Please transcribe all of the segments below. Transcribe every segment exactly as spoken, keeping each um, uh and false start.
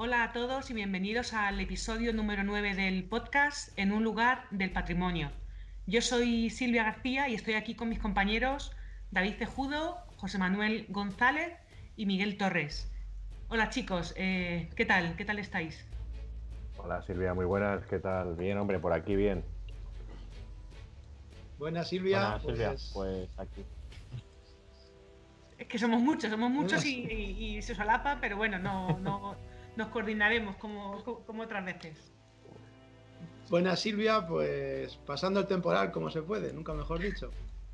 Hola a todos y bienvenidos al episodio número nueve del podcast En un lugar del patrimonio. Yo soy Silvia García y estoy aquí con mis compañeros David Cejudo, José Manuel González y Miguel Torres. Hola chicos, eh, ¿qué tal? ¿Qué tal estáis? Hola Silvia, muy buenas, ¿qué tal? Bien, hombre, por aquí bien. Buenas, Silvia. Buenas, Silvia. Pues Pues aquí. Es que somos muchos, somos muchos buenas. y, y- y se solapa, pero bueno, no, no nos coordinaremos como, como otras veces. Buenas, Silvia. Pues pasando el temporal como se puede, nunca mejor dicho.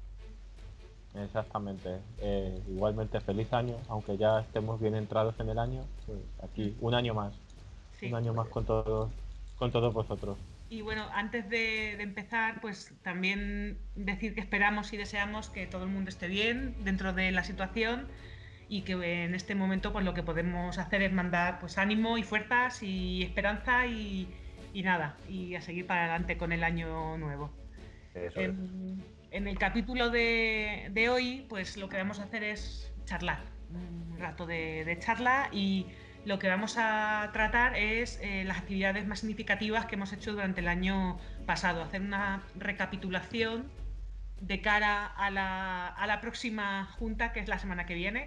Exactamente. Eh, igualmente feliz año, aunque ya estemos bien entrados en el año. Pues aquí, Mm, un año más. Un Sí. año más con todos, con todos vosotros. Y bueno, antes de, de empezar, pues también decir que esperamos y deseamos que todo el mundo esté bien dentro de la situación y que en este momento pues lo que podemos hacer es mandar pues ánimo y fuerzas y esperanza y, y nada, y a seguir para adelante con el año nuevo. Eso es. En, en el capítulo de, de hoy, pues lo que vamos a hacer es charlar, un rato de, de charla y lo que vamos a tratar es eh, las actividades más significativas que hemos hecho durante el año pasado, hacer una recapitulación de cara a la, a la próxima junta, que es la semana que viene,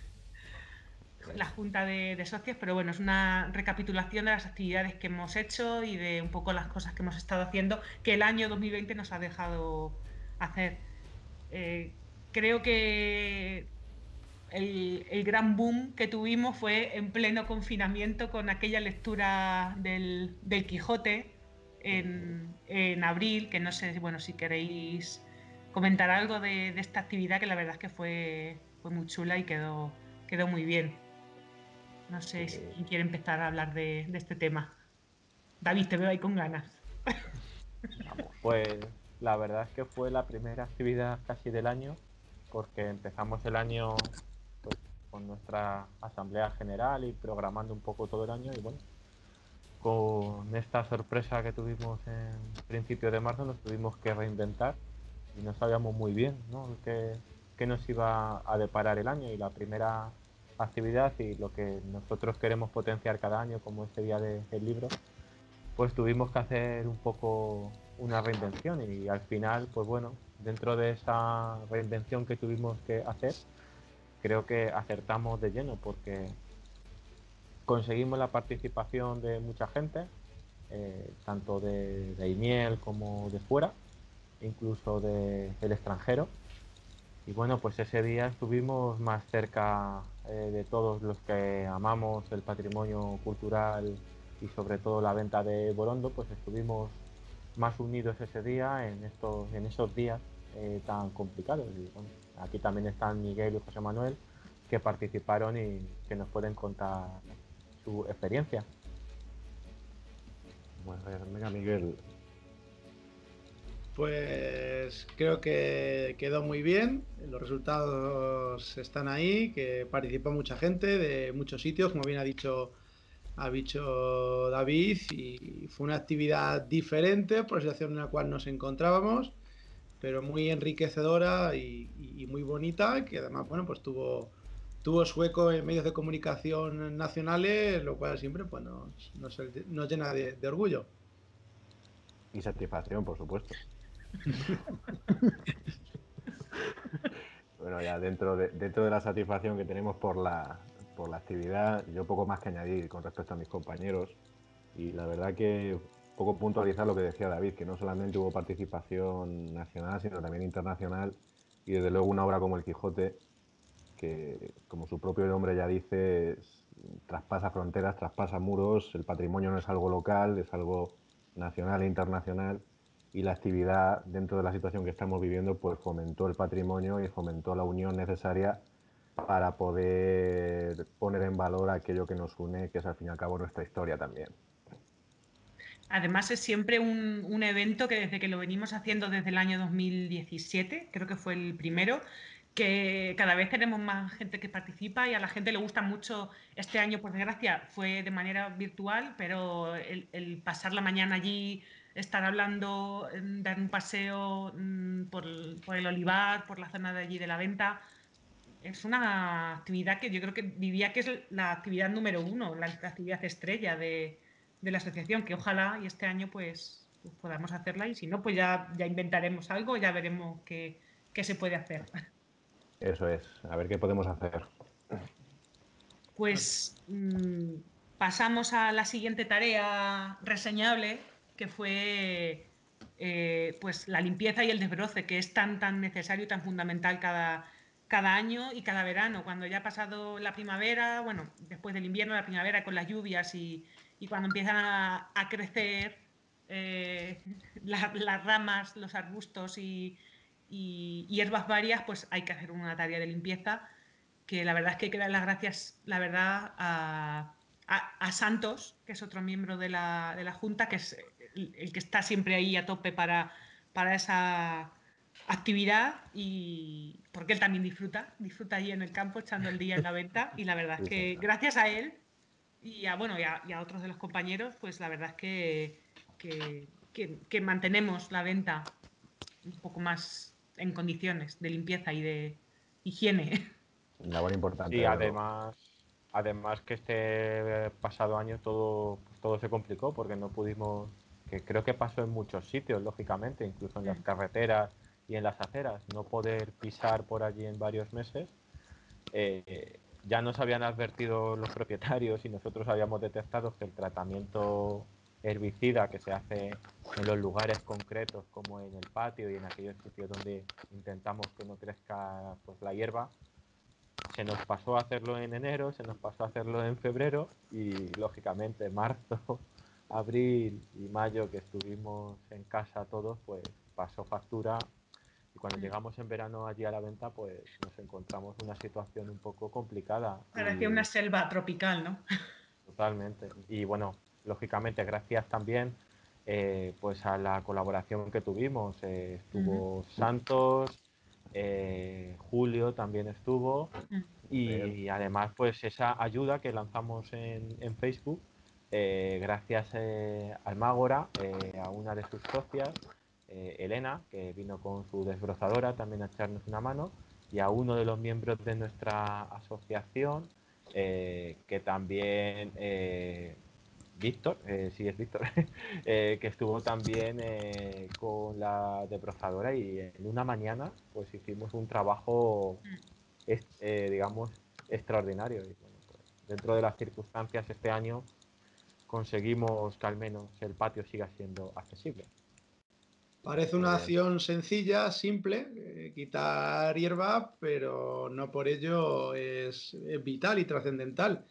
la junta de, de socios, pero bueno, es una recapitulación de las actividades que hemos hecho y de un poco las cosas que hemos estado haciendo que el año dos mil veinte nos ha dejado hacer. Eh, creo que el, el, gran boom que tuvimos fue en pleno confinamiento con aquella lectura del, del Quijote en, en, abril, que no sé bueno, si queréis comentar algo de, de, esta actividad, que la verdad es que fue, fue muy chula y quedó, quedó muy bien. No sé si Sí. quién quiere empezar a hablar de, de este tema. David, te veo ahí con ganas. Vamos. Pues la verdad es que fue la primera actividad casi del año, porque empezamos el año pues, con nuestra asamblea general y programando un poco todo el año y bueno, con esta sorpresa que tuvimos en principio de marzo nos tuvimos que reinventar y no sabíamos muy bien, ¿no?, qué, qué nos iba a deparar el año, y la primera actividad y lo que nosotros queremos potenciar cada año como este día de- del libro, pues tuvimos que hacer un poco una reinvención y al final, pues bueno, dentro de esa reinvención que tuvimos que hacer, creo que acertamos de lleno porque conseguimos la participación de mucha gente, eh, tanto de, de IMIEL como de fuera, incluso de, del extranjero. Y bueno, pues ese día estuvimos más cerca eh, de todos los que amamos el patrimonio cultural y sobre todo la venta de Borondo, pues estuvimos más unidos ese día en, estos, en esos días eh, tan complicados. Y bueno, aquí también están Miguel y José Manuel, que participaron y que nos pueden contar su experiencia. Bueno, a ver, venga, Miguel. Pues creo que quedó muy bien. Los resultados están ahí, que participó mucha gente de muchos sitios, como bien ha dicho, ha dicho David, y fue una actividad diferente por la situación en la cual nos encontrábamos, pero muy enriquecedora y, y- y muy bonita, que además, bueno, pues tuvo, tuvo su eco en medios de comunicación nacionales, lo cual siempre pues, nos, nos, nos llena de, de orgullo. Y satisfacción, por supuesto. Bueno, ya dentro de, dentro de la satisfacción que tenemos por la, por la actividad, yo poco más que añadir con respecto a mis compañeros. Y la verdad que poco puntualizar lo que decía David, que no solamente hubo participación nacional, sino también internacional. Y desde luego una obra como El Quijote, que como su propio nombre ya dice, es- traspasa fronteras, traspasa muros, el patrimonio no es algo local, es algo nacional e internacional, y la actividad dentro de la situación que estamos viviendo pues fomentó el patrimonio y fomentó la unión necesaria para poder poner en valor aquello que nos une, que es al fin y al cabo nuestra historia también. Además, es siempre un, un evento que desde que lo venimos haciendo desde el año dos mil diecisiete, creo que fue el primero, que cada vez tenemos más gente que participa y a la gente le gusta mucho. Este año, por desgracia, fue de manera virtual, pero el, el pasar la mañana allí, estar hablando, dar un paseo mm, por, por el olivar, por la zona de allí de la venta, es una actividad que yo creo que diría que es la actividad número uno, la, la actividad estrella de, de la asociación, que ojalá y este año pues, pues podamos hacerla y si no, pues ya, ya inventaremos algo, ya veremos qué, qué se puede hacer. Eso es, a ver qué podemos hacer. Pues mmm, pasamos a la siguiente tarea reseñable, que fue eh, pues la limpieza y el desbroce, que es tan, tan necesario y tan fundamental cada, cada año y cada verano. Cuando ya ha pasado la primavera, bueno, después del invierno, la primavera con las lluvias y, y cuando empiezan a, a crecer eh, la, las ramas, los arbustos y, y hierbas varias, pues hay que hacer una tarea de limpieza que la verdad es que hay que dar las gracias, la verdad, a, a, a Santos, que es otro miembro de la, de la Junta, que es el, el, que está siempre ahí a tope para, para esa actividad y porque él también disfruta, disfruta allí en el campo echando el día en la venta y la verdad es Sí, que señor. gracias a él y a, bueno, y a, y a otros de los compañeros, pues la verdad es que, que, que, que mantenemos la venta un poco más en condiciones de limpieza y de higiene. Labor importante, Sí, desde luego. además, además que este pasado año todo, todo se complicó porque no pudimos, que creo que pasó en muchos sitios, lógicamente, incluso en las carreteras y en las aceras, no poder pisar por allí en varios meses. Eh, ya nos habían advertido los propietarios y nosotros habíamos detectado que el tratamiento herbicida que se hace en los lugares concretos como en el patio y en aquellos sitios donde intentamos que no crezca pues, la hierba, se nos pasó a hacerlo en enero, se nos pasó a hacerlo en febrero y lógicamente marzo, abril y mayo que estuvimos en casa todos, pues pasó factura y cuando llegamos en verano allí a la venta, pues nos encontramos una situación un poco complicada Parecía una y selva tropical, ¿no? totalmente. Y bueno, lógicamente gracias también eh, pues a la colaboración que tuvimos. Eh, Ujú, estuvo Santos, eh, Julio también estuvo ujú, Bien. y además pues esa ayuda que lanzamos en, en Facebook eh, gracias eh, al Mágora, eh, a una de sus socias, eh, Elena, que vino con su desbrozadora también a echarnos una mano, y a uno de los miembros de nuestra asociación, eh, que también, eh, Víctor, eh, sí es Víctor, eh, que estuvo también eh, con la desbrozadora y en una mañana pues hicimos un trabajo, es, eh, digamos, extraordinario. Y, bueno, pues, dentro de las circunstancias este año conseguimos que al menos el patio siga siendo accesible. Parece Muy una bien. acción sencilla, simple, eh, quitar hierba, pero no por ello es, es vital y trascendental.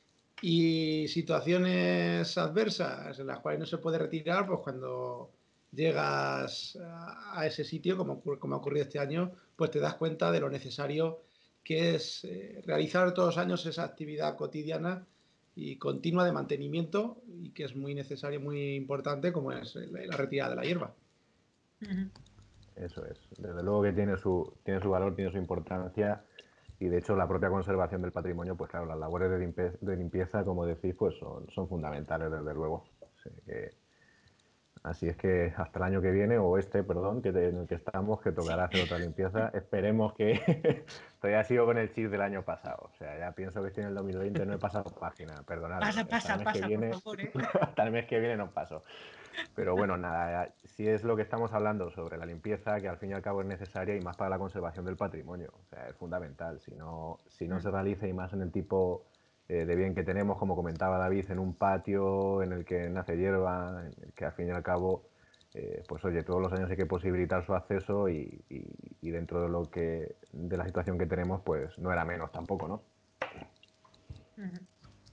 Y situaciones adversas en las cuales no se puede retirar, pues cuando llegas a, a ese sitio, como, como ha ocurrido este año, pues te das cuenta de lo necesario que es eh, realizar todos los años esa actividad cotidiana y continua de mantenimiento y que es muy necesario, muy importante, como es la, la retirada de la hierba. ujú. Eso es. Desde luego que tiene su, tiene su valor, tiene su importancia y de hecho la propia conservación del patrimonio, pues claro, las labores de limpieza, de limpieza como decís, pues son, son fundamentales desde luego. Así que, así es que hasta el año que viene, o este, perdón, que en el que estamos, que tocará Sí, hacer otra limpieza, esperemos que todavía sigo con el chip del año pasado. O sea, ya pienso que estoy en el dos mil veinte, no he pasado página, perdonadme. pasa, Hasta el pasa, mes que pasa, por viene, favor, ¿eh? hasta el mes que viene no paso. Pero bueno, nada, si es lo que estamos hablando sobre la limpieza, que al fin y al cabo es necesaria y más para la conservación del patrimonio. O sea, es fundamental. Si no, si no se realiza y más en el tipo eh, de bien que tenemos, como comentaba David, en un patio en el que nace hierba, en el que al fin y al cabo, eh, pues oye, todos los años hay que posibilitar su acceso y, y, y dentro de lo que de la situación que tenemos, pues no era menos tampoco, ¿no? Ujú.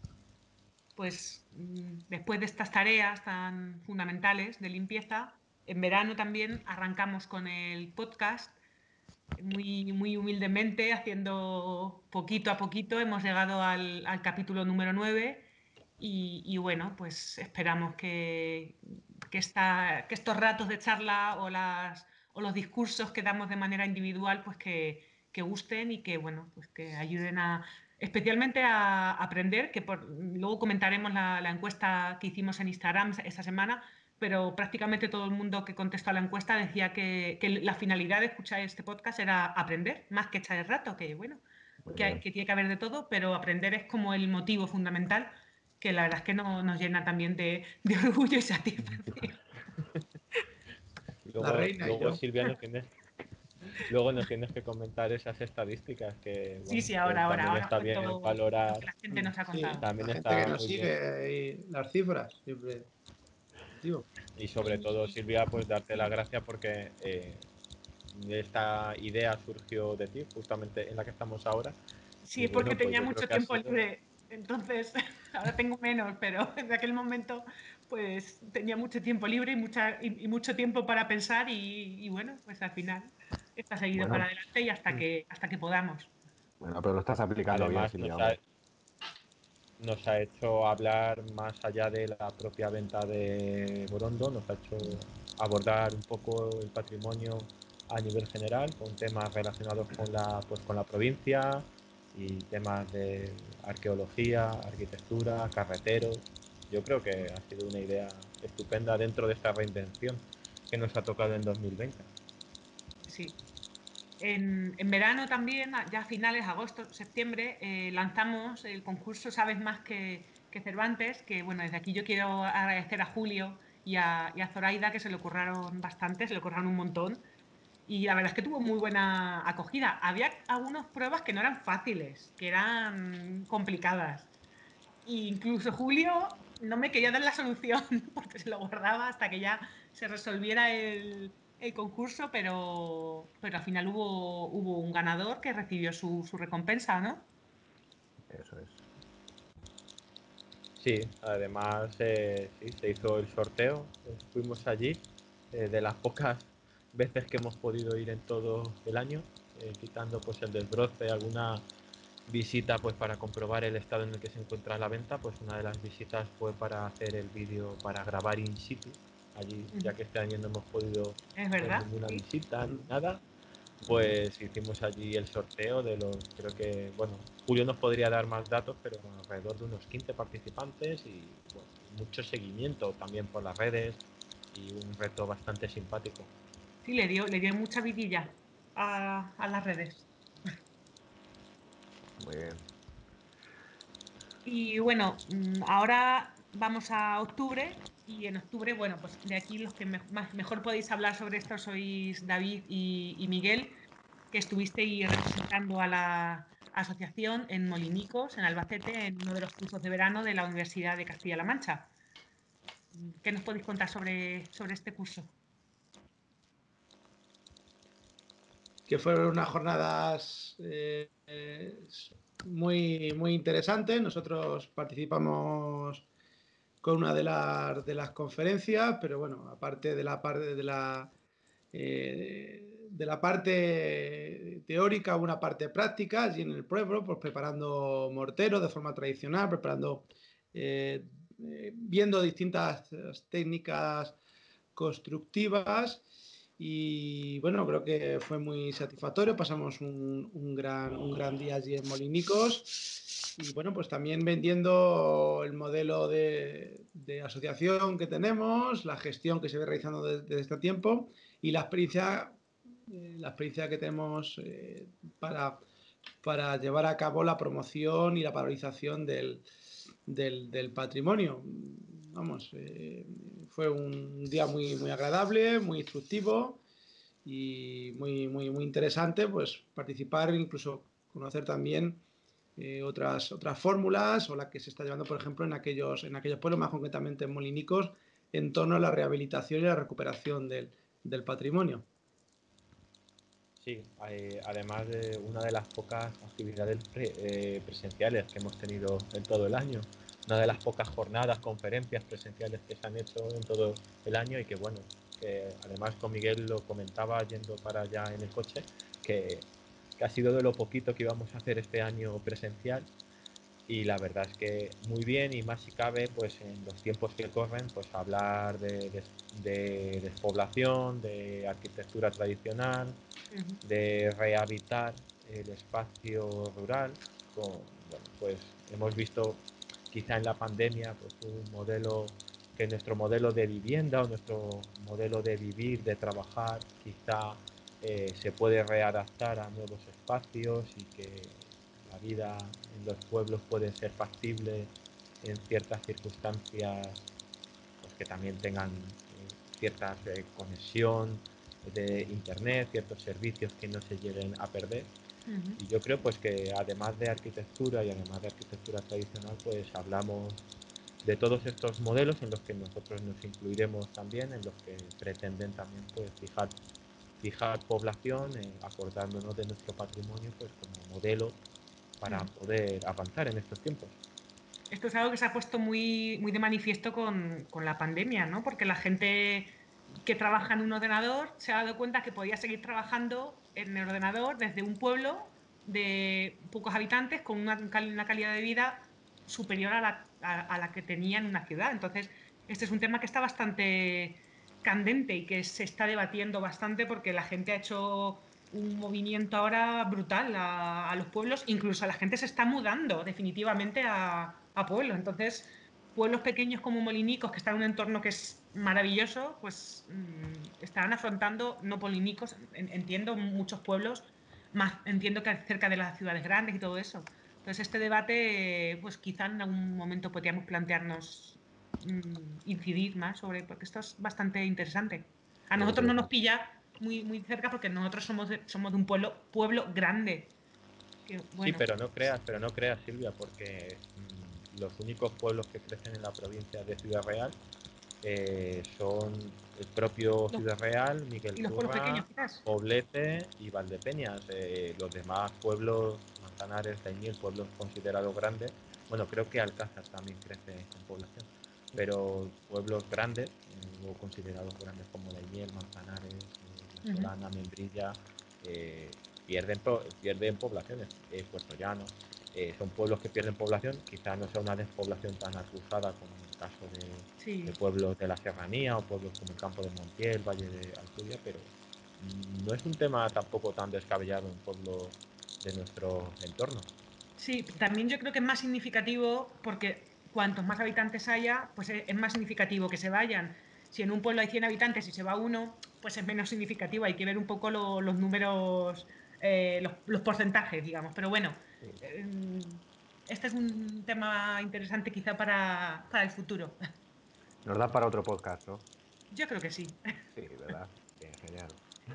Pues mm, después de estas tareas tan fundamentales de limpieza, en verano también arrancamos con el podcast muy, muy humildemente, haciendo poquito a poquito. Hemos llegado al, al capítulo número nueve y, y bueno, pues esperamos que, que, esta- que estos ratos de charla o, las, o los discursos que damos de manera individual, pues que, que gusten y que, bueno, pues que ayuden a, especialmente a aprender, que por- luego comentaremos la, la encuesta que hicimos en Instagram esta semana, pero prácticamente todo el mundo que contestó a la encuesta decía que, que la finalidad de escuchar este podcast era aprender, más que echar el rato, que bueno, que, hay, que tiene que haber de todo, pero aprender es como el motivo fundamental, que la verdad es que no, nos llena también de, de orgullo y satisfacción. La Luego, reina y luego yo. Silvia, nos tienes, luego nos tienes que comentar esas estadísticas que, Sí, bueno, sí, que ahora, ahora, también ahora os está cuento bien lo que valorar, la gente nos ha Sí, contado. la también gente que está nos muy bien. sigue y las cifras, siempre. Tío. Y sobre todo, Y, Silvia, pues darte sí. las gracias porque eh, esta idea surgió de ti, justamente en la que estamos ahora. Sí, Y es porque bueno, pues tenía yo creo mucho que ha tiempo sido... libre, entonces ahora tengo menos, pero en aquel momento pues tenía mucho tiempo libre y, mucha, y, y mucho tiempo para pensar y, y, bueno, pues al final está seguido para Bueno, adelante y hasta que, hasta que podamos. bueno, pero lo estás aplicando bien, Además, Silvia, nos ha, hombre. nos ha hecho hablar más allá de la propia venta de Borondo, nos ha hecho abordar un poco el patrimonio a nivel general, con temas relacionados con la, pues, con la provincia y temas de arqueología, arquitectura, carreteros. Yo creo que ha sido una idea estupenda dentro de esta reinvención que nos ha tocado en dos mil veinte. Sí. En, en verano también, ya a finales, agosto, septiembre, eh, lanzamos el concurso Sabes Más que, que Cervantes, que bueno, desde aquí yo quiero agradecer a Julio y a, y a Zoraida, que se le ocurraron bastante, se le ocurraron un montón. Y la verdad es que tuvo muy buena acogida. Había algunas pruebas que no eran fáciles, que eran complicadas. E incluso Julio no me quería dar la solución porque se lo guardaba hasta que ya se resolviera el, el concurso, pero, pero al final hubo, hubo un ganador que recibió su, su recompensa, ¿no? Eso es. Sí, además eh, sí, se hizo el sorteo, eh, fuimos allí, eh, de las pocas veces que hemos podido ir en todo el año, eh, quitando pues el desbroce, alguna visita pues para comprobar el estado en el que se encuentra la venta, pues una de las visitas fue para hacer el vídeo, para grabar in situ, allí ya que este año no hemos podido Es hacer verdad, ninguna sí. visita ni nada, pues hicimos allí el sorteo de los, creo que, bueno, Julio nos podría dar más datos, pero con alrededor de unos quince participantes y bueno, mucho seguimiento también por las redes y un reto bastante simpático. Sí, le dio, le dio mucha vidilla a, a las redes. Muy bien. Y bueno, mm, ahora vamos a octubre y en octubre, bueno, pues de aquí los que me- más, mejor podéis hablar sobre esto sois David y, y Miguel, que estuvisteis representando a la asociación en Molinicos, en Albacete, en uno de los cursos de verano de la Universidad de Castilla-La Mancha. ¿Qué nos podéis contar sobre, sobre este curso? Que fueron unas jornadas eh, eh, muy, muy interesantes. Nosotros participamos con una de las, de las conferencias, pero bueno, aparte de la parte de la, eh, de la parte teórica, una parte práctica, allí en el pueblo, pues preparando morteros de forma tradicional, preparando, eh, eh, viendo distintas técnicas constructivas y bueno, creo que fue muy satisfactorio, pasamos un, un gran, un gran día allí en Molinicos y bueno, pues también vendiendo el modelo de, de asociación que tenemos, la gestión que se ve realizando desde, desde este tiempo y la experiencia, eh, la experiencia que tenemos eh, para, para llevar a cabo la promoción y la valorización del, del, del patrimonio. Vamos, eh, fue un día muy, muy agradable, muy instructivo y muy, muy, muy interesante pues participar, incluso conocer también eh, otras, otras fórmulas o la que se está llevando, por ejemplo, en aquellos, en aquellos pueblos, más concretamente en Molinicos, en torno a la rehabilitación y la recuperación del, del patrimonio. Sí, hay- además de una de las pocas actividades pre- eh, presenciales que hemos tenido en todo el año, una de las pocas jornadas, conferencias presenciales que se han hecho en todo el año y que bueno, que además con Miguel lo comentaba yendo para allá en el coche, que, que ha sido de lo poquito que íbamos a hacer este año presencial y la verdad es que muy bien y más si cabe pues en los tiempos que corren pues hablar de, de, de despoblación, de arquitectura tradicional, Uh -huh. de rehabilitar el espacio rural. Con, bueno, pues hemos visto quizá en la pandemia pues, un modelo que nuestro modelo de vivienda o nuestro modelo de vivir, de trabajar, quizá eh, se puede readaptar a nuevos espacios y que la vida en los pueblos puede ser factible en ciertas circunstancias, pues que también tengan eh, cierta eh, conexión de internet, ciertos servicios que no se lleguen a perder. Ujú. Y yo creo pues que además de arquitectura y además de arquitectura tradicional, pues hablamos de todos estos modelos en los que nosotros nos incluiremos también, en los que pretenden también pues fijar, fijar población, eh, acordándonos de nuestro patrimonio pues como modelo para Mm. poder avanzar en estos tiempos. Esto es algo que se ha puesto muy, muy de manifiesto con, con la pandemia, ¿no? Porque la gente que trabaja en un ordenador se ha dado cuenta que podía seguir trabajando en el ordenador desde un pueblo de pocos habitantes con una, cal- una calidad de vida superior a la, a- a la que tenía en una ciudad. Entonces, este es un tema que está bastante candente y que se está debatiendo bastante porque la gente ha hecho un movimiento ahora brutal a, a los pueblos, incluso la gente se está mudando definitivamente a, a pueblos. Entonces, pueblos pequeños como Molinicos, que están en un entorno que es maravilloso, pues mmm, estarán afrontando, no Molinicos, en, entiendo muchos pueblos, más entiendo que cerca de las ciudades grandes y todo eso. Entonces, este debate, pues quizá en algún momento podríamos plantearnos mmm, incidir más sobre, porque esto es bastante interesante. A Yo nosotros creo no que nos pilla muy, muy cerca porque nosotros somos de, somos de un pueblo, pueblo grande. Que, Sí, bueno, pero no creas, pero no creas, Silvia, porque mmm, los únicos pueblos que crecen en la provincia de Ciudad Real eh, son el propio los, Ciudad Real, Miguel y los pueblos Turra, pequeños quizás. Poblete y Valdepeñas. Eh, los demás pueblos, Manzanares, Daimiel, pueblos considerados grandes, bueno, creo que Alcázar también crece en población, pero pueblos grandes, eh, o considerados grandes como Daimiel, Manzanares, eh, La Uh -huh. Solana, Membrilla, eh, pierden, pierden poblaciones, eh, Puerto Llano. Eh, son pueblos que pierden población, quizá no sea una despoblación tan acusada como en el caso de, de Sí. pueblos de la serranía o pueblos como el Campo de Montiel, Valle de Alcudia, pero mmm, no es un tema tampoco tan descabellado en pueblos de nuestro entorno. Sí, también yo creo que es más significativo porque cuantos más habitantes haya, pues es más significativo que se vayan. Si en un pueblo hay cien habitantes y se va uno, pues es menos significativo. Hay que ver un poco lo, los números, eh, los, los, porcentajes, digamos. Pero bueno, eh, este es un tema interesante quizá para, para el futuro. nos da para otro podcast, ¿no? Yo creo que sí. Sí, ¿verdad? Bien, genial.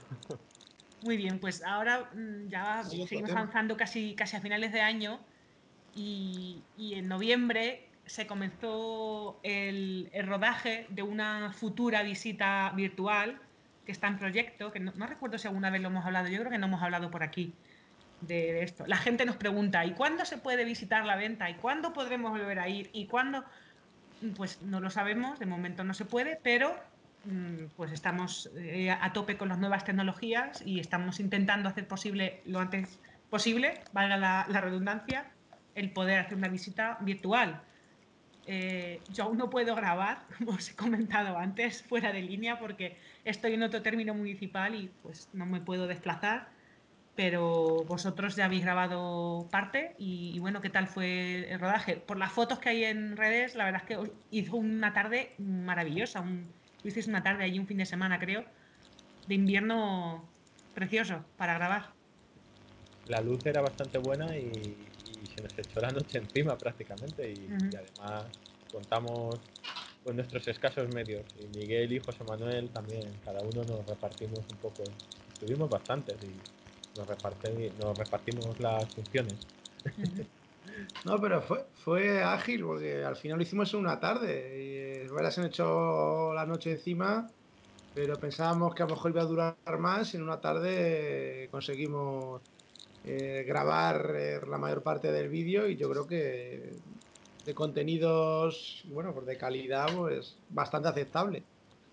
Muy bien, pues ahora mmm, ya Hay otro seguimos tema. avanzando casi, casi a finales de año y, y en noviembre se comenzó el, el rodaje de una futura visita virtual que está en proyecto, que no, no recuerdo si alguna vez lo hemos hablado, yo creo que no hemos hablado por aquí de, de esto. La gente nos pregunta, ¿y cuándo se puede visitar la venta? ¿Y cuándo podremos volver a ir? ¿Y cuándo? Pues no lo sabemos, de momento no se puede, pero mm, pues estamos eh, a tope con las nuevas tecnologías y estamos intentando hacer posible lo antes posible, valga la, la redundancia, el poder hacer una visita virtual. Eh, yo aún no puedo grabar, como os he comentado antes, fuera de línea porque estoy en otro término municipal y pues no me puedo desplazar, pero vosotros ya habéis grabado parte y, y bueno, ¿qué tal fue el rodaje? Por las fotos que hay en redes, la verdad es que os hizo una tarde maravillosa, un, tuvisteis una tarde allí, un fin de semana creo, de invierno precioso para grabar. La luz era bastante buena y, y se nos echó la noche encima prácticamente y, Uh -huh. y además contamos con nuestros escasos medios y Miguel y José Manuel también, cada uno nos repartimos un poco, estuvimos bastantes y nos, reparte, nos repartimos las funciones. Uh -huh. No, pero fue, fue ágil porque al final lo hicimos en una tarde y eh, bueno, se han hecho la noche encima, pero pensábamos que a lo mejor iba a durar más y en una tarde eh, conseguimos eh, grabar eh, la mayor parte del vídeo y yo creo que de contenidos, bueno, pues de calidad, pues bastante aceptable.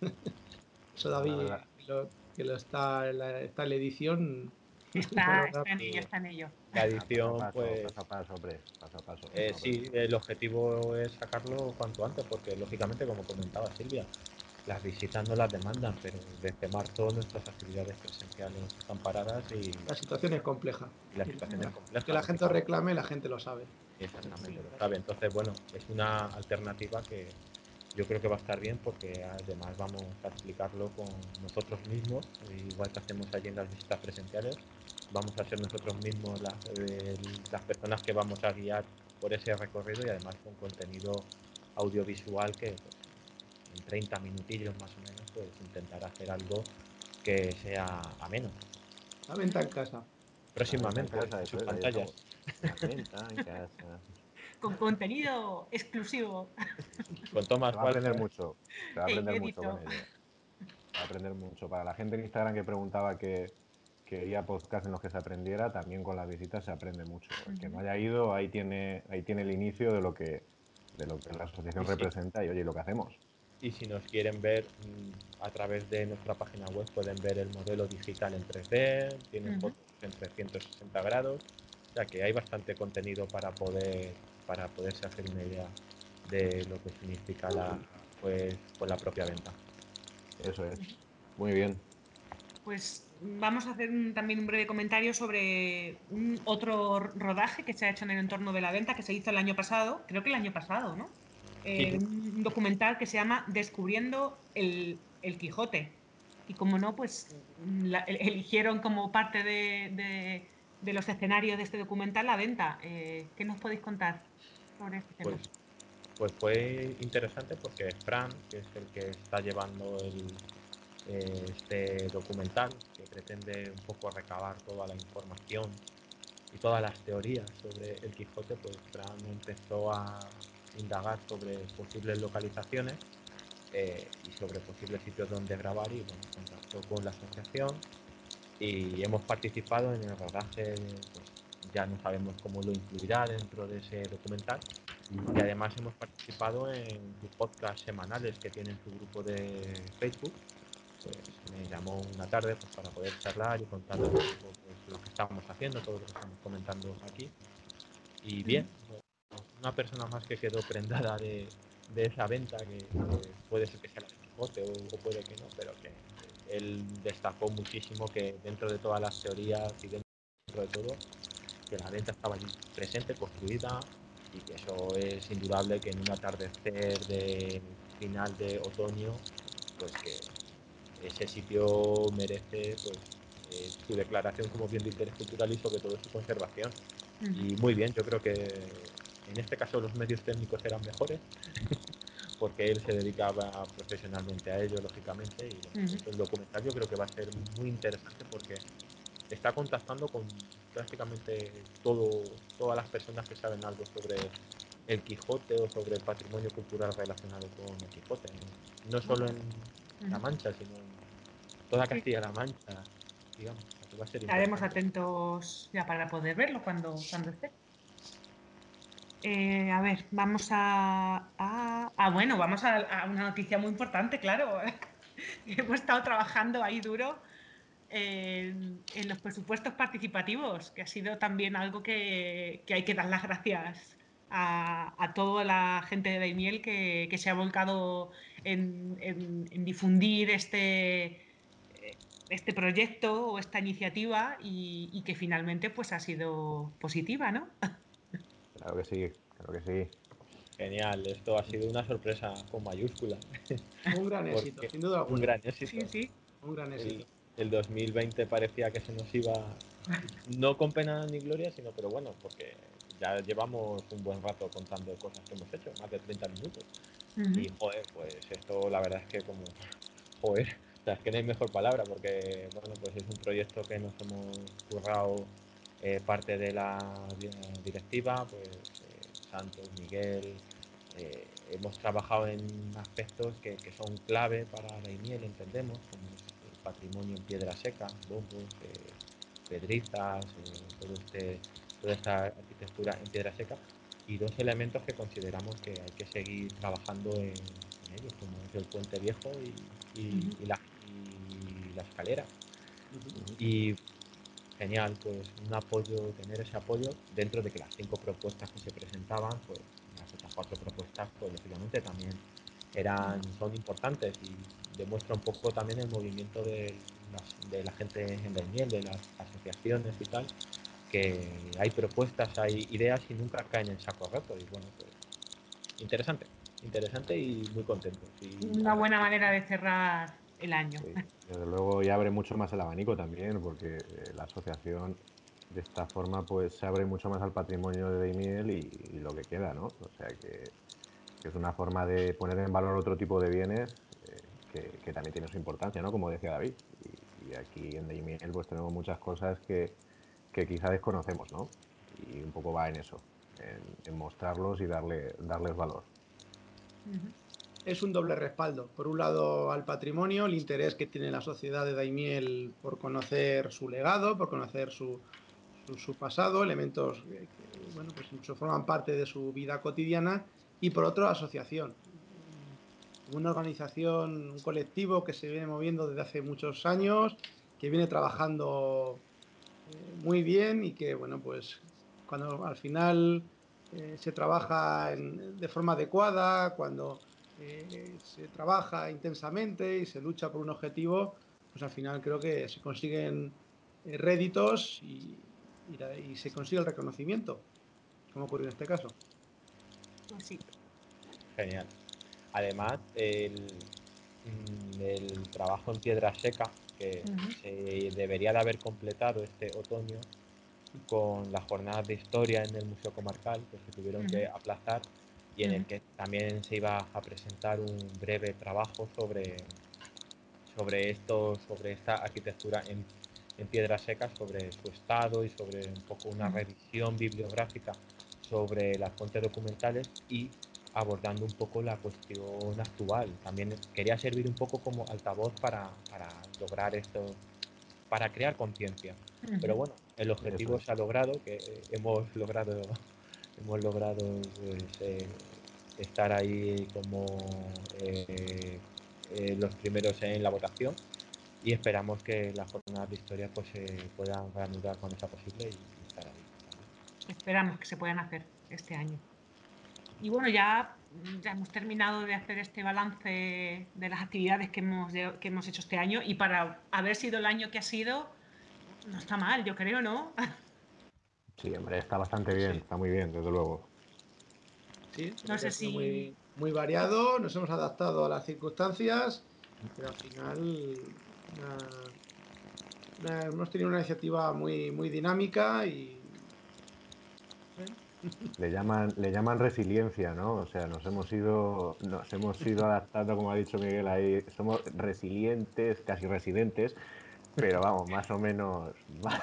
Eso La David, verdad, que lo, que lo está, en la, está en la edición, lo Está, logramos. está en ello, Y está en ello. la ah, paso a edición, paso, pues paso a paso, hombre, paso a paso. eh, No, pero sí, el objetivo es sacarlo cuanto antes, porque lógicamente, como comentaba Silvia, las visitas no las demandan, pero desde marzo nuestras actividades presenciales están paradas y, La situación es compleja. y la Y Uh situación es -huh. que compleja, la gente lógicamente. reclame, la gente lo sabe. Exactamente, Sí. lo sabe. Entonces, bueno, es una alternativa que, yo creo que va a estar bien porque además vamos a explicarlo con nosotros mismos, igual que hacemos allí en las visitas presenciales, vamos a ser nosotros mismos la, eh, las personas que vamos a guiar por ese recorrido y además con contenido audiovisual que pues, en treinta minutillos más o menos pues intentar hacer algo que sea ameno. La venta en casa. Próximamente La venta en casa, en sus eso es, ahí pantallas. estamos. La venta en casa. Con contenido exclusivo Con Se Thomas va a aprender Walker. mucho, se va a e aprender mucho con inédito. ello. Se va a aprender mucho. Para la gente en Instagram que preguntaba que quería podcast en los que se aprendiera, también con las visitas se aprende mucho. El que no Ujú. haya ido, ahí tiene, ahí tiene el inicio de lo que, de lo que la asociación Y sí, representa y oye, lo que hacemos. y si nos quieren ver mmm, a través de nuestra página web pueden ver el modelo digital en tres D, tienen Ujú. fotos en trescientos sesenta grados, o sea que hay bastante contenido para poder para poderse hacer una idea de lo que significa la pues, pues la propia venta. Eso es. Muy bien. Pues vamos a hacer un- también un breve comentario sobre un otro rodaje que se ha hecho en el entorno de la venta, que se hizo el año pasado, creo que el año pasado, ¿no? Sí, Eh, sí. un documental que se llama Descubriendo el, el Quijote. Y como no, pues la- el- eligieron como parte de, de- de los escenarios de este documental la venta. Eh, ¿qué nos podéis contar sobre este Pues, tema? pues fue interesante porque Fran, que es el que está llevando el, eh, este documental, que pretende un poco recabar toda la información y todas las teorías sobre el Quijote, pues Fran empezó a indagar sobre posibles localizaciones eh, y sobre posibles sitios donde grabar y bueno, contactó con la asociación y hemos participado en el rodaje, pues ya no sabemos cómo lo incluirá dentro de ese documental y además hemos participado en sus podcasts semanales que tiene en su grupo de Facebook. Pues me llamó una tarde pues, para poder charlar y contarle un poco pues, lo que estábamos haciendo, todo lo que estamos comentando aquí. Y bien, pues, una persona más que quedó prendada de, de esa venta, que, que puede ser que sea la de Quijote o, o puede que no, pero que él destacó muchísimo que dentro de todas las teorías y dentro de todo, que la venta estaba allí presente, construida, y que eso es indudable que en un atardecer de final de otoño, pues que ese sitio merece pues, eh, su declaración como bien de interés cultural y sobre todo su conservación. Ujú. Y muy bien, yo creo que en este caso los medios técnicos eran mejores porque él se dedicaba profesionalmente a ello, lógicamente, y bueno, Ujú. pues el documental yo creo que va a ser muy interesante porque está contactando con prácticamente todo, todas las personas que saben algo sobre el Quijote o sobre el patrimonio cultural relacionado con el Quijote. No, no solo en La Ujú. Mancha, sino en toda Sí, Castilla-La Mancha, digamos, que va a ser estaremos interesante. atentos ya para poder verlo cuando, cuando esté. Eh, a ver, vamos a, a- ah, bueno, vamos a, a una noticia muy importante, claro. Hemos estado trabajando ahí duro en, en los presupuestos participativos, que ha sido también algo que, que hay que dar las gracias a, a toda la gente de Daimiel que, que se ha volcado en, en- en difundir este, eh, este proyecto o esta iniciativa y, y que finalmente pues ha sido positiva, ¿no? Claro que sí, claro que sí. Genial, esto ha sido una sorpresa con mayúscula, Un gran éxito, porque sin duda un alguna. gran éxito. Sí, sí. Un gran El, éxito. el dos mil veinte parecía que se nos iba, no con pena ni gloria, sino, pero bueno, porque ya llevamos un buen rato contando cosas que hemos hecho, más de treinta minutos. Ujú. Y joder, pues esto la verdad es que como, joder, o sea, es que no hay mejor palabra, porque bueno, pues es un proyecto que nos hemos currado eh, parte de la di- directiva, pues eh, Santos, Miguel, eh, hemos trabajado en aspectos que, que son clave para la INIEL, entendemos, como es el patrimonio en piedra seca, bombos, eh, pedrizas, eh, todo este, toda esta arquitectura en piedra seca, y dos elementos que consideramos que hay que seguir trabajando en, en ellos, como es el puente viejo y, y- Ujú. y la, y la escalera. Ujú. Ujú. Y genial, pues un apoyo, tener ese apoyo dentro de que las cinco propuestas que se presentaban, pues las otras cuatro propuestas, pues lógicamente también eran, son importantes y demuestra un poco también el movimiento de, las, de la gente en Daimiel, de las asociaciones y tal, que hay propuestas, hay ideas y nunca caen en saco roto y bueno, pues interesante. interesante y muy contentos. Y Una además, buena manera de cerrar el año. Sí, desde luego, y abre mucho más el abanico también, porque eh, la asociación de esta forma pues se abre mucho más al patrimonio de Daimiel y, y lo que queda, ¿no? O sea que, que es una forma de poner en valor otro tipo de bienes eh, que, que también tiene su importancia, ¿no? Como decía David. Y, y aquí en Daimiel pues tenemos muchas cosas que, que quizá desconocemos, ¿no? Y un poco va en eso, en, en mostrarlos y darle, darles valor. Ujú. Es un doble respaldo. Por un lado, al patrimonio, el interés que tiene la sociedad de Daimiel por conocer su legado, por conocer su, su, su pasado, elementos que, que, bueno, pues incluso forman parte de su vida cotidiana. Y por otro, asociación. Una organización, un colectivo que se viene moviendo desde hace muchos años, que viene trabajando eh, muy bien y que, bueno, pues cuando al final eh, se trabaja en, de forma adecuada, cuando eh, se trabaja intensamente y se lucha por un objetivo, pues al final creo que se consiguen eh, réditos y, y, la- y se consigue el reconocimiento, como ocurrió en este caso. Pues sí. genial. Además, el, mm, el trabajo en piedra seca, que Ujú, se debería de haber completado este otoño con las jornadas de historia en el Museo Comarcal, que se tuvieron ujú, que aplazar, y en el ujú, que también se iba a presentar un breve trabajo sobre, sobre esto, sobre esta arquitectura en, en piedra seca, sobre su estado y sobre un poco una ujú. revisión bibliográfica sobre las fuentes documentales y abordando un poco la cuestión actual. También quería servir un poco como altavoz para, para lograr esto, para crear conciencia. Pero Ujú. bueno, el Eso objetivo es. se ha logrado, que eh, hemos logrado, hemos logrado pues, eh, estar ahí como eh, eh, los primeros en la votación y esperamos que las jornadas de historia pues se puedan reanudar cuando sea posible y, y estar ahí también. Esperamos que se puedan hacer este año. Y bueno, ya, ya hemos terminado de hacer este balance de las actividades que hemos, lle- que hemos hecho este año y para haber sido el año que ha sido, no está mal, yo creo, ¿no? Sí, hombre, está bastante Sí, bien, sí, está muy bien, desde luego. sí, No creo que sé ha sido si... muy, muy variado, nos hemos adaptado a las circunstancias, pero al final una, una- hemos tenido una iniciativa muy, muy dinámica y bueno, Le llaman, le llaman resiliencia, ¿no? O sea, nos hemos ido, nos hemos ido adaptando, como ha dicho Miguel ahí, somos resilientes, casi residentes, pero vamos, más o menos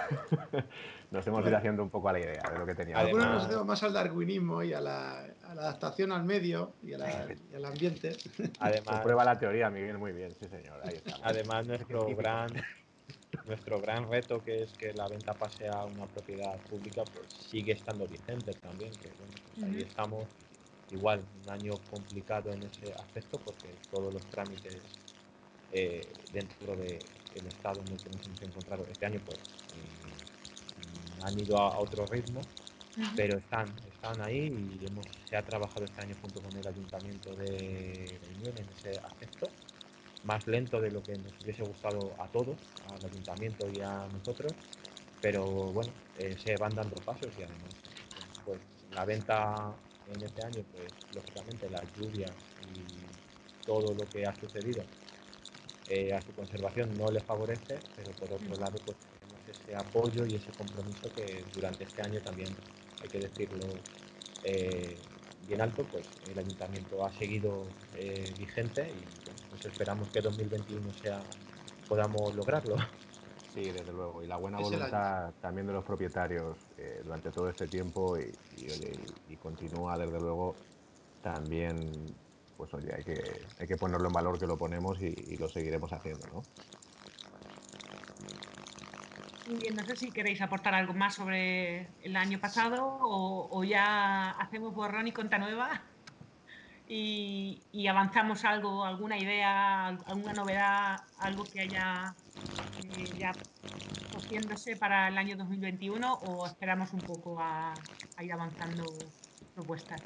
nos hemos ido bueno, haciendo un poco a la idea de lo que teníamos que algunos hacer. nos Además, hacemos más al darwinismo y a la, a la adaptación al medio y, a la- y al ambiente. además, Comprueba la teoría, Miguel, muy bien, sí señor, ahí estamos. además Muy nuestro científico. gran nuestro gran reto, que es que la venta pase a una propiedad pública, pues sigue estando vigente también, que bueno, pues ahí Ujú, estamos. Igual, un año complicado en ese aspecto porque todos los trámites eh, dentro del estado en el que nos hemos encontrado este año pues mm, han ido a, a otro ritmo, ujú, pero están, están ahí y hemos, se ha trabajado este año junto con el ayuntamiento de Daimiel en ese aspecto, más lento de lo que nos hubiese gustado a todos, al ayuntamiento y a nosotros, pero bueno, eh, se van dando pasos y además, bueno, pues la venta en este año, pues lógicamente las lluvias y todo lo que ha sucedido eh, a su conservación no le favorece, pero por otro ujú. lado, pues tenemos ese apoyo y ese compromiso que durante este año también, hay que decirlo eh, bien alto, pues el ayuntamiento ha seguido eh, vigente y bueno, pues esperamos que dos mil veintiuno sea, podamos lograrlo. Sí, desde luego. Y la buena Es el año. voluntad también de los propietarios eh, durante todo este tiempo y, y, oye, y, y continúa desde luego también, pues oye, hay que, hay que ponerlo en valor que lo ponemos y, y lo seguiremos haciendo, ¿no? Muy bien, no sé si queréis aportar algo más sobre el año pasado o, o ya hacemos borrón y cuenta nueva y, y avanzamos algo, alguna idea, al- alguna novedad, algo que haya eh, ya cociéndose para el año dos mil veintiuno o esperamos un poco a, a ir avanzando propuestas.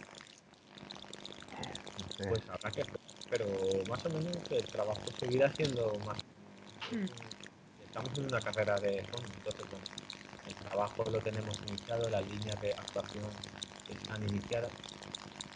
No sé. Pues habrá que hacer, pero más o menos el trabajo seguirá siendo más. Mm, Estamos en una carrera de fondo, entonces bueno, el trabajo lo tenemos iniciado, las líneas de actuación están iniciadas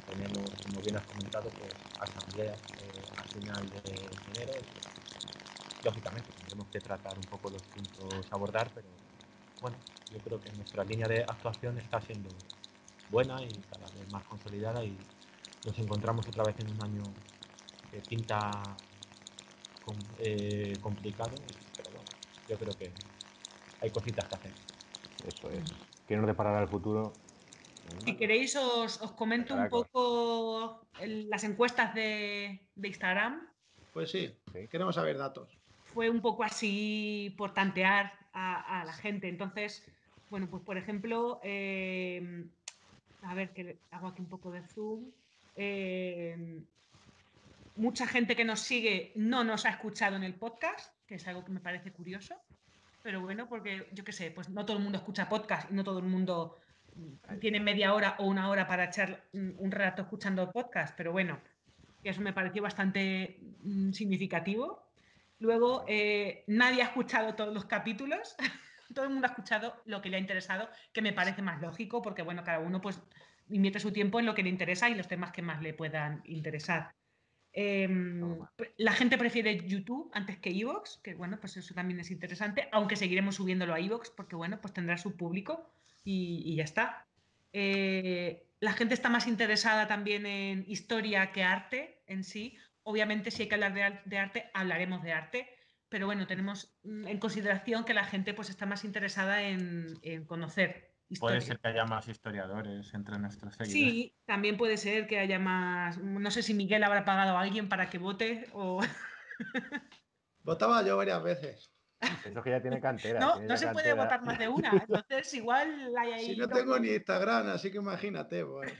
tenemos, como bien has comentado, pues asambleas eh, a final de enero. Y, lógicamente tendremos que tratar un poco los puntos a abordar, pero bueno, yo creo que nuestra línea de actuación está siendo buena y cada vez más consolidada, y nos encontramos otra vez en un año que pinta com, eh, complicado, pero bueno, yo creo que hay cositas que hacer. Eso es. ¿Qué nos deparará el futuro? Si queréis os, os comento un poco el, las encuestas de, de Instagram. Pues sí, Sí. queremos saber datos. Fue un poco así por tantear a, a la gente. Entonces, bueno, pues por ejemplo, eh, a ver, que hago aquí un poco de zoom. Eh, mucha gente que nos sigue no nos ha escuchado en el podcast, que es algo que me parece curioso. Pero bueno, porque yo qué sé, pues no todo el mundo escucha podcast y no todo el mundo tiene media hora o una hora para echar un rato escuchando podcast, pero bueno, eso me pareció bastante mm, significativo. Luego, eh, nadie ha escuchado todos los capítulos, todo el mundo ha escuchado lo que le ha interesado, que me parece más lógico, porque bueno, cada uno pues invierte su tiempo en lo que le interesa y los temas que más le puedan interesar. Eh, la gente prefiere YouTube antes que iVoox, que bueno, pues eso también es interesante, aunque seguiremos subiéndolo a iVoox porque bueno, pues tendrá su público y, y ya está. Eh, la gente está más interesada también en historia que arte en sí. Obviamente, si hay que hablar de, de arte, hablaremos de arte, pero bueno, tenemos en consideración que la gente pues está más interesada en, en conocer Puede historia. ser que haya más historiadores entre nuestros seguidores. Sí, también puede ser que haya más. No sé si Miguel habrá pagado a alguien para que vote o. Votaba yo varias veces. Eso que ya tiene cantera. No, tiene no ya se puede cantera. votar más de una. Entonces, igual hay Si ahí no dos. tengo ni Instagram, así que imagínate, pues.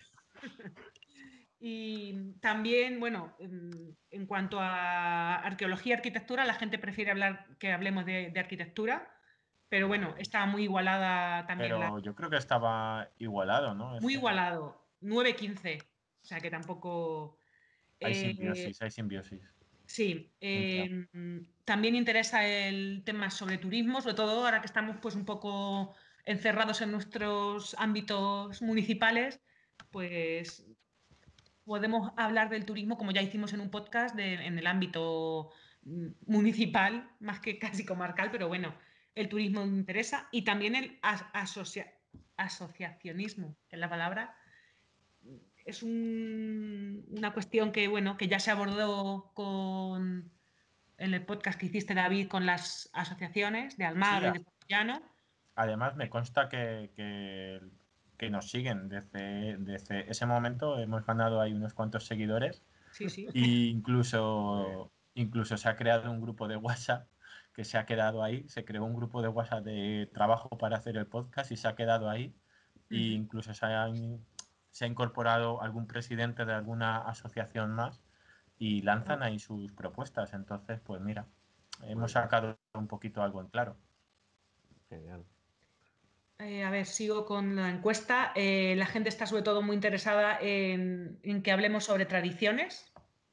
Y también, bueno, en, en cuanto a arqueología y arquitectura, la gente prefiere hablar que hablemos de, de arquitectura, pero bueno, está muy igualada también la. Pero yo creo que estaba igualado, ¿no? Muy Este, igualado, nueve quince. O sea que tampoco. hay eh, simbiosis, hay simbiosis. Sí, eh, también interesa el tema sobre turismo, sobre todo ahora que estamos pues un poco encerrados en nuestros ámbitos municipales, pues podemos hablar del turismo como ya hicimos en un podcast de- en el ámbito mm, municipal, más que casi comarcal, pero bueno, el turismo me interesa y también el as- asocia- asociacionismo, que es la palabra, es un- una cuestión que, bueno, que ya se abordó con, en el podcast que hiciste, David, con las asociaciones de Sí, Almagro y de Portellano. además me consta que, que, que nos siguen desde, desde ese momento. Hemos ganado ahí unos cuantos seguidores. Sí, sí. E incluso, incluso se ha creado un grupo de WhatsApp que se ha quedado ahí. Se creó un grupo de WhatsApp de trabajo para hacer el podcast y se ha quedado ahí. E Uh-huh. incluso se ha, se ha incorporado algún presidente de alguna asociación más y lanzan ahí sus propuestas. Entonces, pues mira, hemos sacado un poquito algo en claro. Genial. Eh, a ver, sigo con la encuesta. Eh, la gente está sobre todo muy interesada en, en que hablemos sobre tradiciones.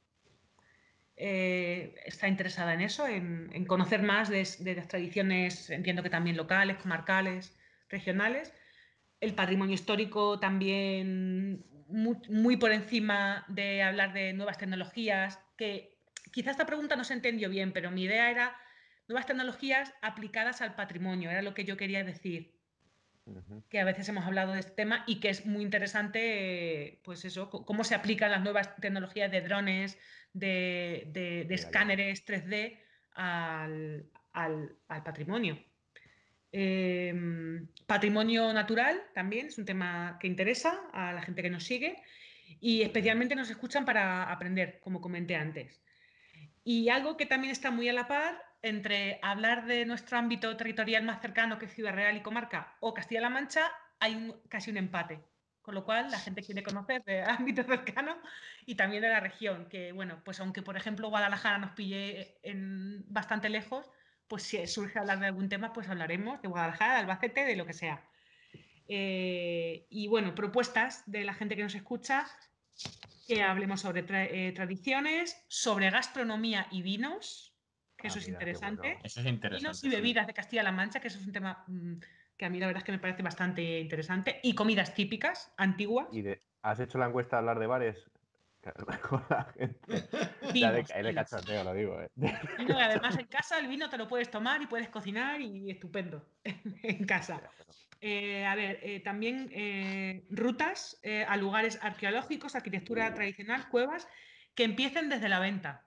Eh, está interesada en eso, en, en conocer más de, de las tradiciones, entiendo que también locales, comarcales, regionales. El patrimonio histórico también muy, muy por encima de hablar de nuevas tecnologías, que quizá esta pregunta no se entendió bien, pero mi idea era nuevas tecnologías aplicadas al patrimonio, era lo que yo quería decir, Uh-huh. que a veces hemos hablado de este tema y que es muy interesante, pues eso, cómo se aplican las nuevas tecnologías de drones, de, de, de escáneres tres D al, al, al patrimonio. Eh, patrimonio natural también es un tema que interesa a la gente que nos sigue y especialmente nos escuchan para aprender, como comenté antes. Y algo que también está muy a la par entre hablar de nuestro ámbito territorial más cercano, que es Ciudad Real y Comarca, o Castilla-La Mancha, hay un, casi un empate. Con lo cual, la gente quiere conocer de ámbito cercano y también de la región, que bueno, pues aunque por ejemplo Guadalajara nos pille en bastante lejos, pues si surge hablar de algún tema, pues hablaremos de Guadalajara, de Albacete, de lo que sea. Eh, y bueno, propuestas de la gente que nos escucha, que hablemos sobre tra eh, tradiciones, sobre gastronomía y vinos, que ah, eso es mira, interesante. Bueno. Eso es interesante. Vinos y bebidas sí. de Castilla-La Mancha, que eso es un tema mmm, que a mí la verdad es que me parece bastante interesante. Y comidas típicas, antiguas. Y de, ¿Has hecho la encuesta de hablar de bares? Con la gente. Ya de, Vinos, de vinos. cachondeo, lo digo, ¿eh? Y no, y además en casa el vino te lo puedes tomar y puedes cocinar y estupendo en casa. Ya, bueno. Eh, a ver, eh, también eh, rutas eh, a lugares arqueológicos, arquitectura tradicional, cuevas, que empiecen desde la venta.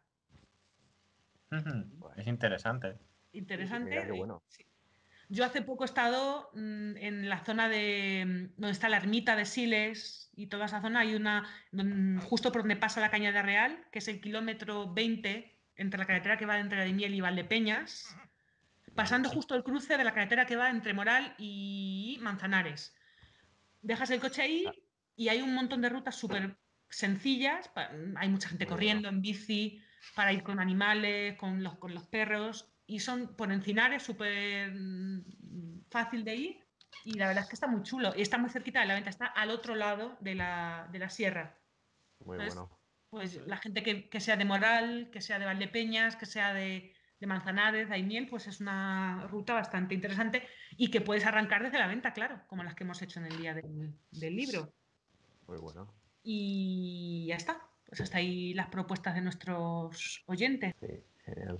Ujú, es interesante. Interesante. Mira qué eh, bueno. sí. Yo hace poco he estado mm, en la zona de mm, donde está la ermita de Siles y toda esa zona. Hay una mm, justo por donde pasa la Cañada Real, que es el kilómetro veinte entre la carretera que va entre la de Miel y Valdepeñas, pasando justo el cruce de la carretera que va entre Moral y Manzanares. Dejas el coche Ah, ahí y hay un montón de rutas súper sencillas. pa- Hay mucha gente muy bueno. corriendo en bici para ir con animales, con los, con los perros. Y son por encinares súper mm, fácil de ir. Y la verdad es que está muy chulo. Y está muy cerquita de la venta, está al otro lado de la, de la sierra. Muy Entonces, bueno. pues la gente que, que sea de Moral, que sea de Valdepeñas, que sea de, de Manzanares, de Aimiel, pues es una ruta bastante interesante y que puedes arrancar desde la venta, claro, como las que hemos hecho en el día del, del libro. Muy bueno. Y ya está. Pues hasta ahí las propuestas de nuestros oyentes. Sí, genial.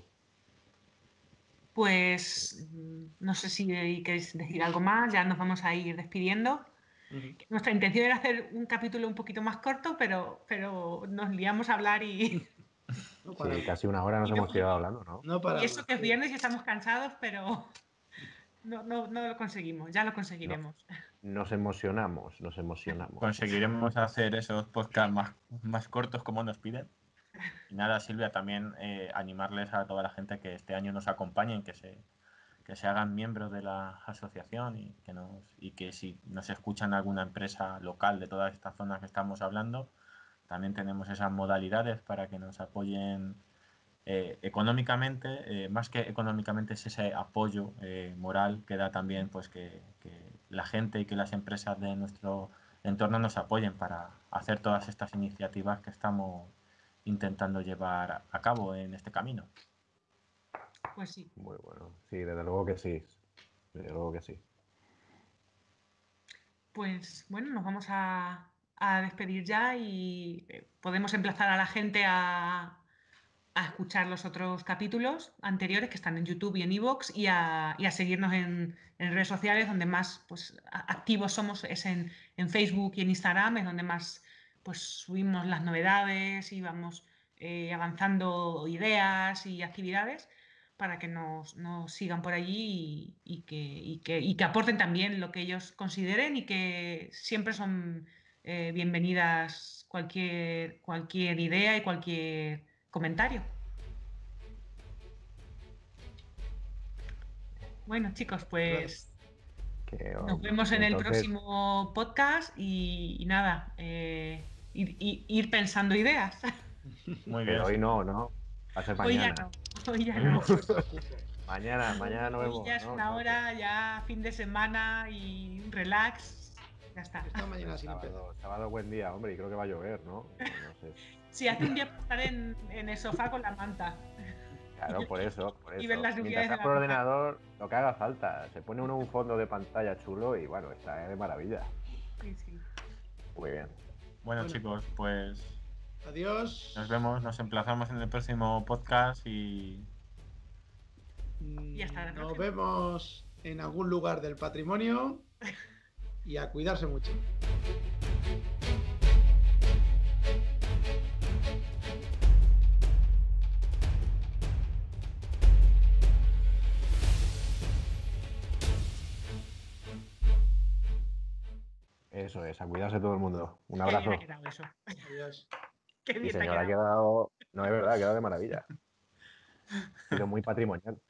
Pues mm, no sé si queréis decir algo más, ya nos vamos a ir despidiendo. Ujú. Nuestra intención era hacer un capítulo un poquito más corto, pero, pero nos liamos a hablar y, No Sí, paramos. casi una hora nos y no hemos tirado pudimos. hablando, ¿no? No Y eso paramos. que es Sí. viernes y estamos cansados, pero no, no, no lo conseguimos, ya lo No, conseguiremos. nos emocionamos, nos emocionamos. Conseguiremos hacer esos podcasts más, más cortos como nos piden. Y nada, Silvia, también eh, animarles a toda la gente que este año nos acompañen, que se, que se hagan miembros de la asociación y que, nos, y que si nos escuchan alguna empresa local de todas estas zonas que estamos hablando, también tenemos esas modalidades para que nos apoyen eh, económicamente. Eh, más que económicamente es ese apoyo eh, moral que da también pues que, que la gente y que las empresas de nuestro entorno nos apoyen para hacer todas estas iniciativas que estamos intentando llevar a cabo en este camino. Pues sí. Muy bueno. Sí, desde luego que sí. Desde luego que sí. Pues bueno, nos vamos a, a despedir ya y eh, podemos emplazar a la gente a, a escuchar los otros capítulos anteriores que están en YouTube y en iVoox y a, y a seguirnos en, en redes sociales donde más pues, a- activos somos es en, en Facebook y en Instagram, es donde más pues, subimos las novedades y vamos eh, avanzando ideas y actividades para que nos, nos sigan por allí y, y que, y que- y que aporten también lo que ellos consideren y que siempre son eh, bienvenidas cualquier, cualquier idea y cualquier comentario. Bueno, chicos, Claro. pues Que, nos um, vemos en el entonces, próximo podcast y, y nada, eh, ir, ir- ir pensando ideas. Muy bien. pero hoy no, ¿no? Va a ser Hoy ya mañana. no, hoy ya no. Mañana, mañana nos Hoy ya vemos, es ¿no? una Entonces, hora, ya fin de semana y relax. Ya está. Esta mañana sin empezar. sábado, sábado buen día, hombre, y creo que va a llover, ¿no? No, no sé. Si hace un día para estar en, en el sofá con la manta Claro, por eso, por y ver eso. las Mientras nubes de estás la por montaña. ordenador, lo que haga falta. Se pone uno un fondo de pantalla chulo y bueno, está de maravilla. Sí, sí. Muy bien. Bueno, Bueno. chicos, pues Adiós. nos vemos, nos emplazamos en el próximo podcast y Mm, Y hasta la Nos próxima. vemos en algún lugar del patrimonio y a cuidarse mucho. Eso es, a cuidarse todo el mundo. Un Qué bien abrazo. ha quedado eso. Adiós. Qué Sí, bien te ha señor, ha quedado. quedado. No, es verdad, ha quedado de maravilla. Ha sido muy patrimonial.